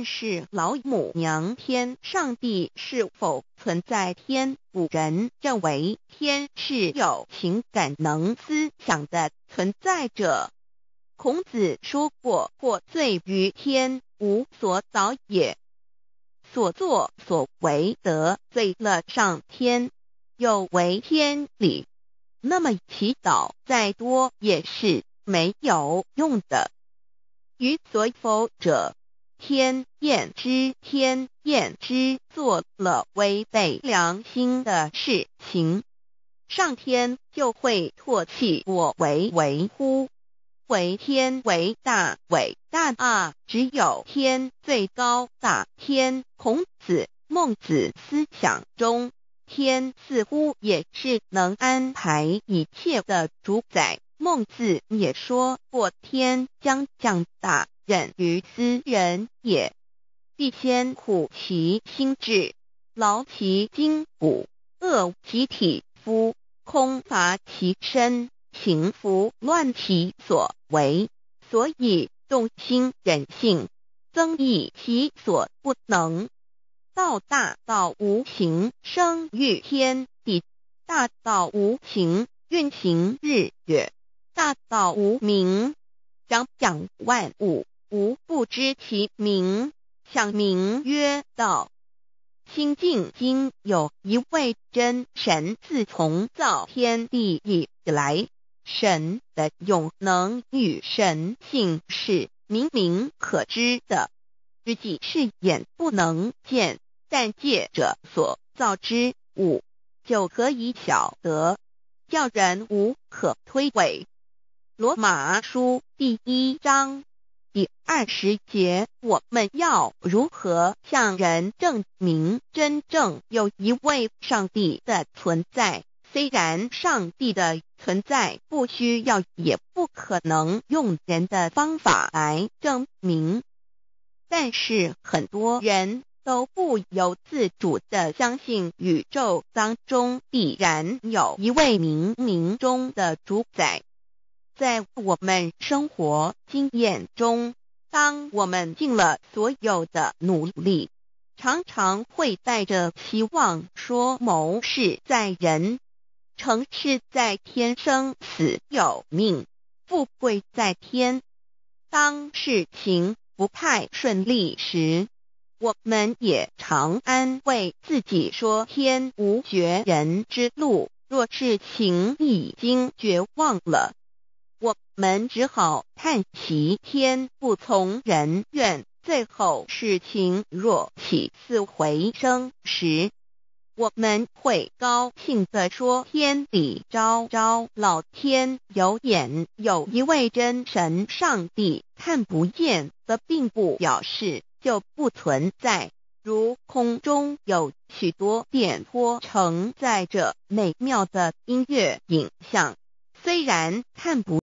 但是老母娘天上帝是否存在天？古人认为天是有情感能思想的存在者。孔子说过，或罪于天，无所导也。所作所为得罪了上天，有违天理，那么祈祷再多也是没有用的。予所否者，天厌之，天厌之，做了违背良心的事情，上天就会唾弃我为乎？为天为大，伟大啊！只有天最高大。天，孔子、孟子思想中，天似乎也是能安排一切的主宰。孟子也说过，天将降大任于斯人也，必先苦其心志，劳其筋骨，饿其体肤，空乏其身，行拂乱其所为，所以动心忍性，增益其所不能。道大道无形，生育天地；大道无形，运行日月；大道无名，长养万物，无不知其名，象名曰道。新晋经有一位真神，自从造天地以来，神的永能与神性是明明可知的，自己是眼不能见，但借着所造之物，就可以晓得，叫人无可推诿。罗马书第1章第20节，我们要如何向人证明真正有一位上帝的存在？虽然上帝的存在不需要也不可能用人的方法来证明，但是很多人都不由自主地相信宇宙当中必然有一位冥冥中的主宰。在我们生活经验中，当我们尽了所有的努力，常常会带着期望说谋事在人，成事在天，生死有命，富贵在天。当事情不太顺利时，我们也常安慰自己说天无绝人之路，若事情已经绝望了，我们只好叹息天不从人愿。最后事情若起死回生时，我们会高兴地说天理昭昭，老天有眼，有一位真神上帝，看不见的并不表示就不存在。如空中有许多电波承载着美妙的音乐影像，虽然看不